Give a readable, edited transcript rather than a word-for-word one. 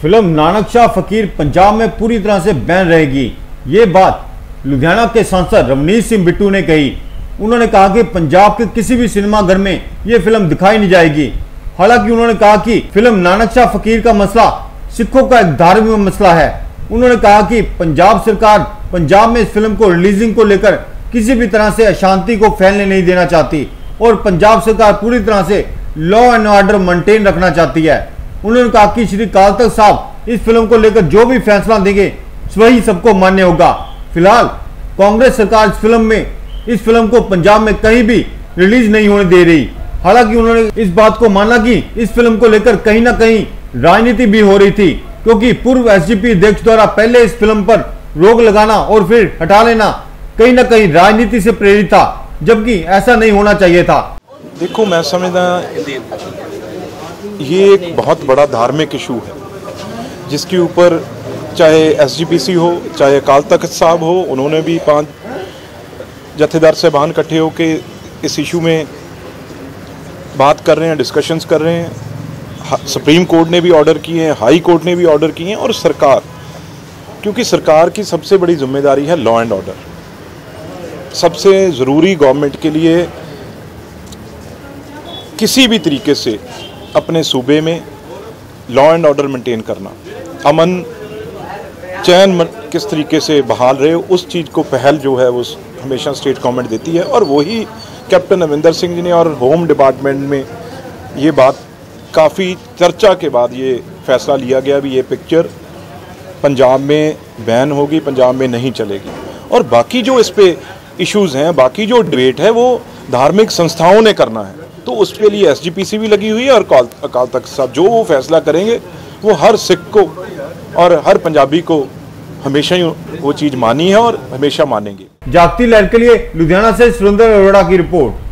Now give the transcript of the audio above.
Film Nanak Shah फकीर पंजाब में पूरी तरह से बैन रहेगी। ये बात लुधियाना के सांसद रवनीश सिंह बिट्टू ने कही। उन्होंने कहा कि पंजाब के किसी भी सिनेमाघर में ये फिल्म दिखाई नहीं जाएगी। हालांकि उन्होंने कहा कि फिल्म नानकशाह फकीर का मसला सिखों का एक धार्मिक मसला है। उन्होंने कहा कि पंजाब सरकार पंजाब में इस फिल्म को रिलीजिंग को लेकर किसी भी तरह से अशांति को फैलने नहीं देना चाहती और पंजाब सरकार पूरी तरह से लॉ एंड ऑर्डर मेंटेन रखना चाहती है। उन्होंने कहा कि श्री अकाल तख्त साहब इस फिल्म को लेकर जो भी फैसला देंगे वही सबको मान्य होगा। फिलहाल कांग्रेस सरकार इस फिल्म को पंजाब में कहीं भी रिलीज नहीं होने दे रही। हालांकि उन्होंने इस बात को माना कि इस फिल्म को लेकर कहीं ना कहीं राजनीति भी हो रही थी, क्योंकि पूर्व एसजीपी अध्यक्ष द्वारा पहले इस फिल्म पर रोक लगाना और फिर हटा लेना कहीं ना कहीं राजनीति से प्रेरित था, जबकि ऐसा नहीं होना चाहिए था। देखो, मैं समझदा ये एक बहुत बड़ा धार्मिक इशू है जिसके ऊपर चाहे एसजीपीसी हो चाहे अकाल तख्त साहब हो, उन्होंने भी 5 जत्थेदार साहबान इकट्ठे होकर इस इशू में बात कर रहे हैं, डिस्कशंस कर रहे हैं। सुप्रीम कोर्ट ने भी ऑर्डर किए हैं, हाई कोर्ट ने भी ऑर्डर किए हैं और सरकार, क्योंकि सरकार की सबसे बड़ी जिम्मेदारी है लॉ एंड ऑर्डर। सबसे ज़रूरी गवर्नमेंट के लिए किसी भी तरीके से अपने सूबे में लॉ एंड ऑर्डर मेंटेन करना, अमन चैन किस तरीके से बहाल रहे, उस चीज़ को पहल जो है वो हमेशा स्टेट गवर्नमेंट देती है। और वही कैप्टन अमरिंदर सिंह जी ने और होम डिपार्टमेंट में ये बात काफ़ी चर्चा के बाद ये फैसला लिया गया भी ये पिक्चर पंजाब में बैन होगी, पंजाब में नहीं चलेगी। और बाकी जो इस पे इश्यूज़ हैं, बाकी जो डिबेट है वो धार्मिक संस्थाओं ने करना है, तो उसके लिए एसजीपीसी भी लगी हुई है और अकाल तख्त साहब जो वो फैसला करेंगे वो हर सिख को और हर पंजाबी को हमेशा ही वो चीज़ मानी है और हमेशा मानेंगे। जागती लहर के लिए लुधियाना से सुरेंद्र अरोड़ा की रिपोर्ट।